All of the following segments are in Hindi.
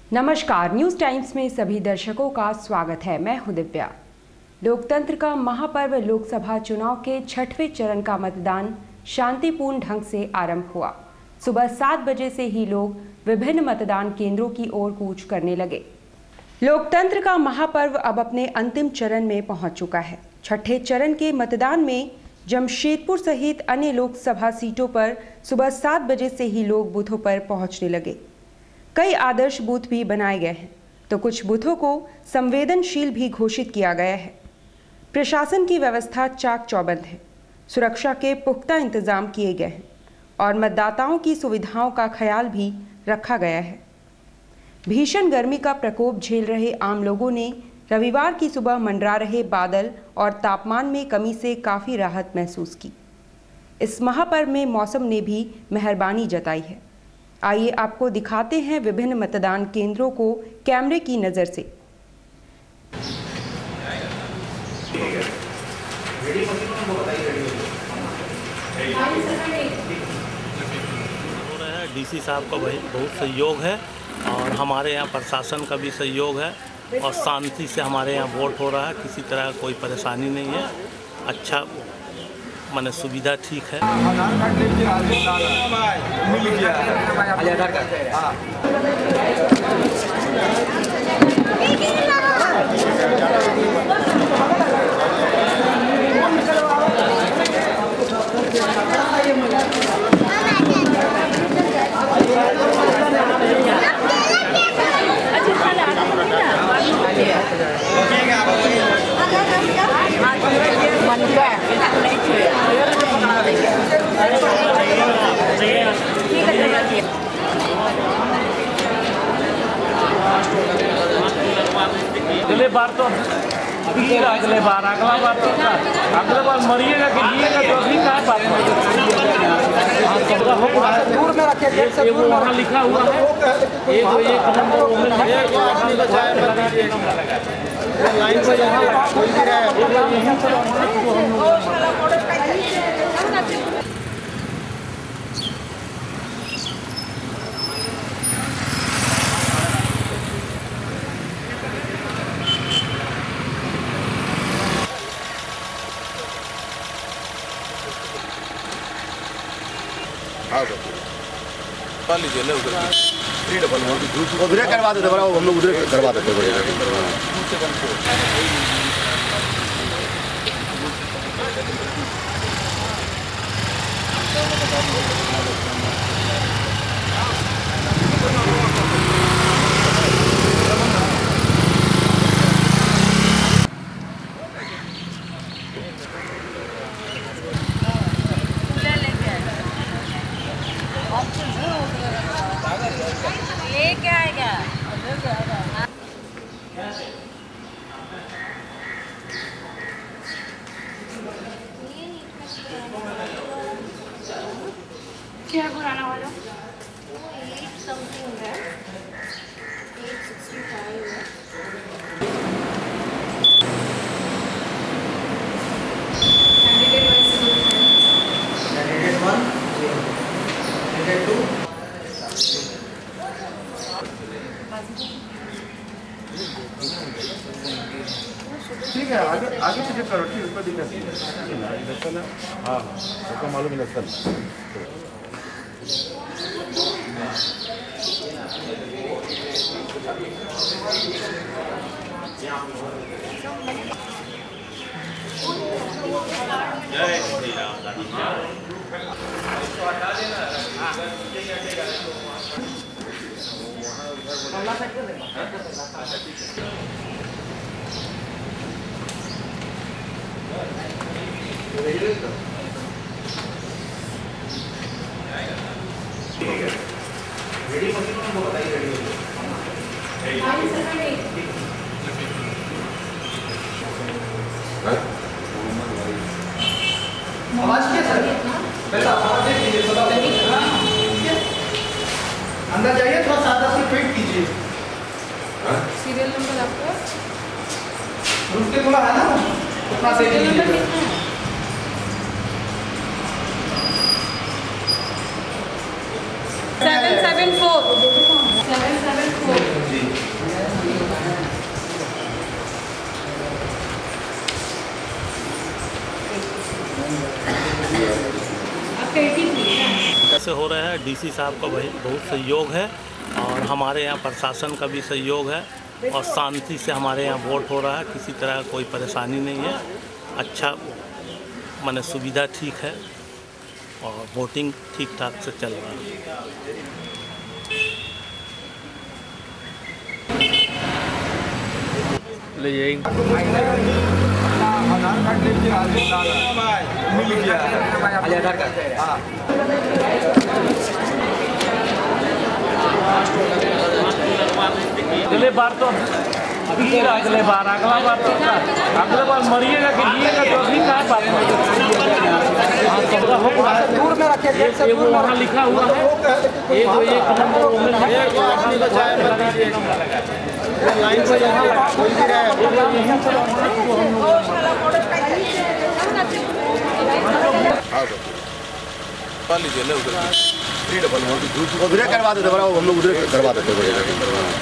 नमस्कार, न्यूज़ टाइम्स में सभी दर्शकों का स्वागत है। मैं हूं दिव्या। लोकतंत्र का महापर्व लोकसभा चुनाव के 6वें चरण का मतदान शांतिपूर्ण ढंग से आरंभ हुआ। सुबह 7 बजे से ही लोग विभिन्न मतदान केंद्रों की ओर कूच करने लगे। लोकतंत्र का महापर्व अब अपने अंतिम चरण में पहुंच चुका है। 6ठे चरण के मतदान में जमशेदपुर सहित अन्य लोकसभा सीटों पर सुबह 7 बजे से ही लोग बूथों पर पहुंचने लगे। कई आदर्श बूथ भी बनाए गए हैं तो कुछ बूथों को संवेदनशील भी घोषित किया गया है। प्रशासन की व्यवस्था चाक चौबंद है। सुरक्षा के पुख्ता इंतजाम किए गए हैं और मतदाताओं की सुविधाओं का ख्याल भी रखा गया है। भीषण गर्मी का प्रकोप झेल रहे आम लोगों ने रविवार की सुबह मंडरा रहे बादल और तापमान में कमी से काफ़ी राहत महसूस की। इस महापर्व में मौसम ने भी मेहरबानी जताई है। आइए आपको दिखाते हैं विभिन्न मतदान केंद्रों को कैमरे की नज़र से। डीसी साहब का बहुत सहयोग है और हमारे यहाँ प्रशासन का भी सहयोग है और शांति से हमारे यहाँ वोट हो रहा है। किसी तरह कोई परेशानी नहीं है। अच्छा माने सुविधा ठीक है। अगले बार तो अगले बार मरिएगा कि जिएगा तो अभी कहाँ बात दूर में रखे। वहाँ लिखा हुआ है एक लाइन पर यहाँ कोई भी लीजिए ले उधर करवा देते हम लोग उधर करवा देते। लेके आएगा क्या पुराना वाला 8 समथिंग है 865 है। ठीक है, आगे से चेक करो। ठीक है, कोई दिक्कत नहीं। हाँ उसका मालूम है सर। जय श्री राम। रेडी मशीन बताइए। आवाज क्या सर? पहले आवाज दीजिए थोड़ा। अंदर जाइए, थोड़ा सादा सी फिट कीजिए। सीरियल नंबर आपका रुक के थोड़ा है ना, उतना से सीरियल नंबर कितना है? 774 774 कैसे हो रहा है, डीसी साहब का बहुत सहयोग है और हमारे यहाँ प्रशासन का भी सहयोग है और शांति से हमारे यहाँ वोट हो रहा है। किसी तरह कोई परेशानी नहीं है। अच्छा माने सुविधा ठीक है और वोटिंग ठीक ठाक से चल रहा है। ले यही आधार कार्ड अगले बार तो अगले बार अगले बार मरिएगा कि जिएगा तो अभी क्या बात दूर में रखे वहाँ लिखा हुआ है एक लाइन से लीजिए ले उधर करवा देते हम लोग उधर करवा देते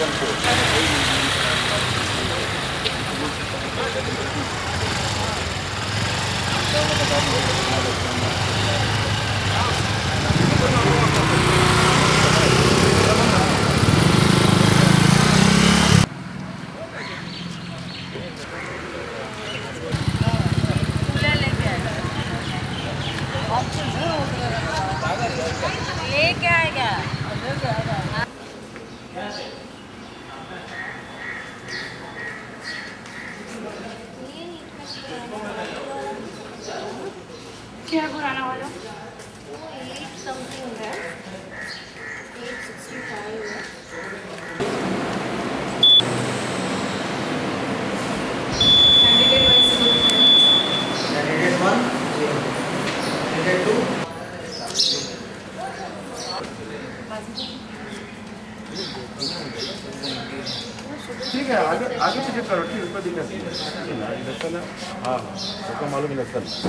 लेके आएगा। क्या घुराना वाला? वो 8 समथिंग है, 865 है। ठीक है, आगे पीछे करो, ठीक है, कोई दिक्कत नहीं। हाँ उसका मालूम है नक्सल।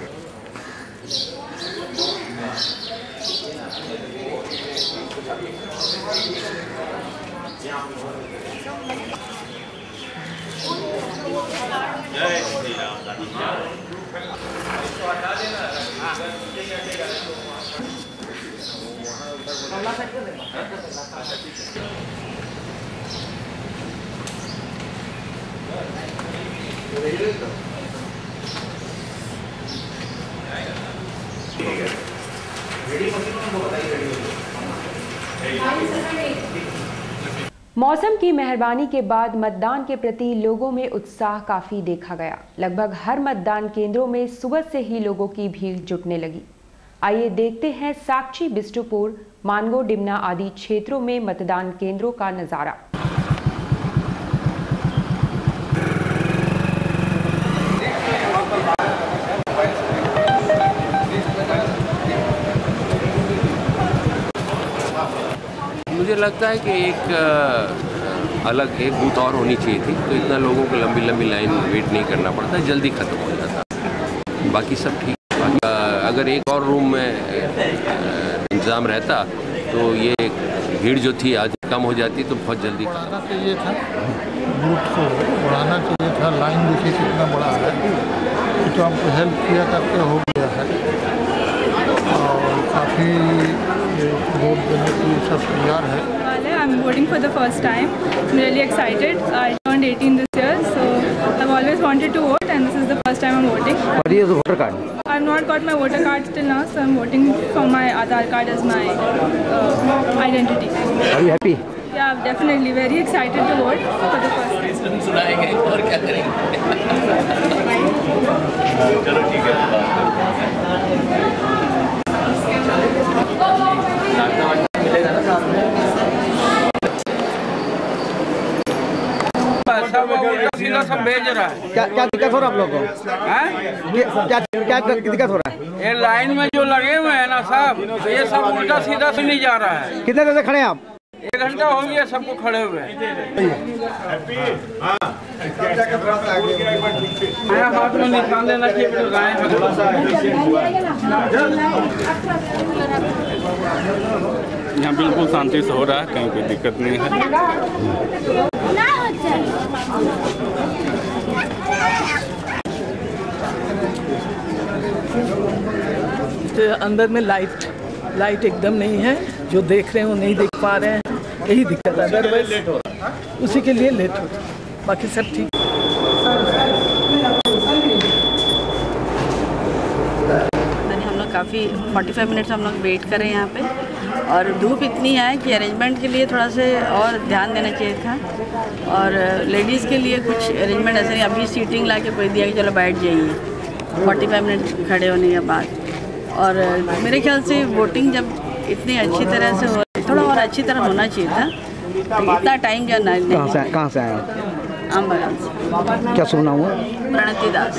मौसम की मेहरबानी के बाद मतदान के प्रति लोगों में उत्साह काफी देखा गया। लगभग हर मतदान केंद्रों में सुबह से ही लोगों की भीड़ जुटने लगी। आइए देखते हैं साक्षी, बिष्टुपुर, मानगो, डिमना आदि क्षेत्रों में मतदान केंद्रों का नजारा। मुझे लगता है कि एक बूथ और होनी चाहिए थी, तो इतना लोगों को लंबी लंबी लाइन वेट नहीं करना पड़ता, जल्दी ख़त्म हो जाता। बाकी सब ठीक। अगर एक और रूम में इंतज़ाम रहता तो ये भीड़ जो थी आज कम हो जाती, तो बहुत जल्दी बढ़ाना चाहिए था, बूथ को बढ़ाना चाहिए था। लाइन देखिए कितना बड़ा है, ये तो आपको हेल्प किया करके हो गया है और काफ़ी वोट देने के लिए सब तैयार है। I'm voting for the first time. I'm really excited. I turned 18 this year, so I've always wanted to vote, and this is the first time I'm voting. What is the voter card? I've not got my voter card till now, so I'm voting for my Aadhaar card as my identity. Are you happy? Yeah, I'm definitely very excited to vote for the first time. सुनाएंगे और क्या करेंगे। चलो ठीक है। सीधा सब भेज रहा है। क्या दिक्कत हो रहा है आप लोगों को? क्या दिक्कत हो रहा है? ये लाइन में जो लगे हुए हैं ना साहब, ये सब उल्टा सीधा से नहीं जा रहा है। कितने देर से खड़े हैं आप? 1 घंटा हो गया सबको खड़े हुए। हाथ में निशान लेना चाहिए। यहाँ बिल्कुल शांति से हो रहा है, कहीं कोई दिक्कत नहीं है। बट अंदर में लाइट एकदम नहीं है, जो देख रहे हैं वो नहीं देख पा रहे हैं, यही दिक्कत है। अदरवाइज उसी के लिए लेट होता, बाकी सब ठीक। हम लोग काफ़ी 45 मिनट्स हम लोग वेट करें यहाँ पे, और धूप इतनी है कि अरेंजमेंट के लिए थोड़ा से और ध्यान देना चाहिए था, और लेडीज़ के लिए कुछ अरेंजमेंट ऐसे नहीं, अभी सीटिंग ला के कोई दिया कि चलो बैठ जाइए 45 मिनट खड़े होने के बाद। और मेरे ख्याल से वोटिंग जब इतनी अच्छी तरह से हो, थोड़ा और अच्छी तरह होना चाहिए था, तो इतना टाइम क्या नहीं। कहाँ से आए? अम्बागान से। क्या सुना हुआ? प्रणति दास।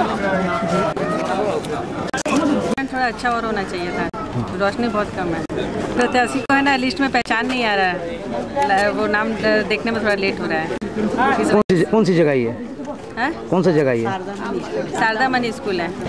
थोड़ा अच्छा और होना चाहिए था, रोशनी बहुत कम है। प्रत्याशी को है ना लिस्ट में पहचान नहीं आ रहा है, वो नाम देखने में थोड़ा लेट हो रहा है। कौन सी जगह ये है? कौन सा जगह ये? शारदा मनी स्कूल है।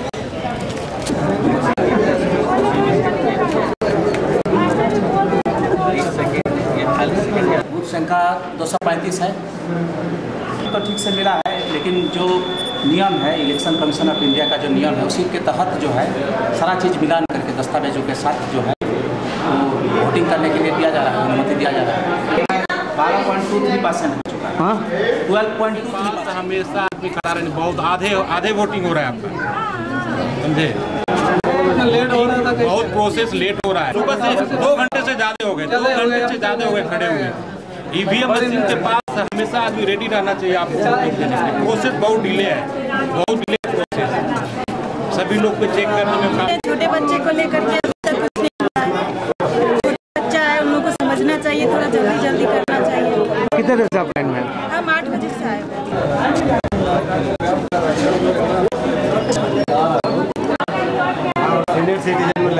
बूथ संख्या 235 है तो ठीक से मिला है, लेकिन जो नियम है इलेक्शन कमीशन ऑफ इंडिया का जो नियम है उसी के तहत जो है सारा चीज़ मिलान करके दस्तावेजों के साथ जो है वो वोटिंग करने के लिए दिया जा रहा है, अनुमति दिया जा रहा है। 12.23% हो चुका है। हाँ 12.23%। हमेशा आदमी खड़ा रहने, बहुत आधे वोटिंग हो रहा है आपका, समझे? लेट हो रहा था, बहुत प्रोसेस लेट हो रहा है। सुबह से 2 घंटे से ज़्यादा हो गए, 2 घंटे से ज़्यादा हो गए खड़े हुए। ईवीएम मशीन के पास हमेशा आदमी रेडी रहना चाहिए आपको वोटिंग देने के लिए। प्रोसेस बहुत डिले है, बहुत डिले प्रोसेस है, सभी लोग को चेक करने में। छोटे बच्चे को लेकर के कुछ नहीं हुआ है, बच्चा है, उन लोगों को समझना चाहिए, थोड़ा जल्दी करना चाहिए। कितने देर से आप लाइन में? हम 8 बजे से आए। सीनियर सिटीजन में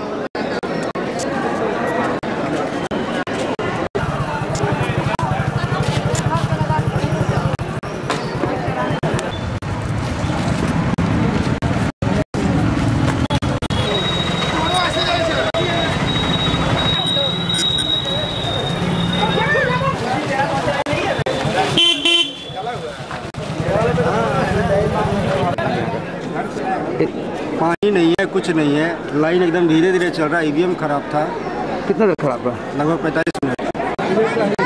पानी नहीं है, कुछ नहीं है, लाइन एकदम धीरे धीरे चल रहा है। ईवीएम खराब था। कितना देर खराब रहा? लगभग 45 मिनट।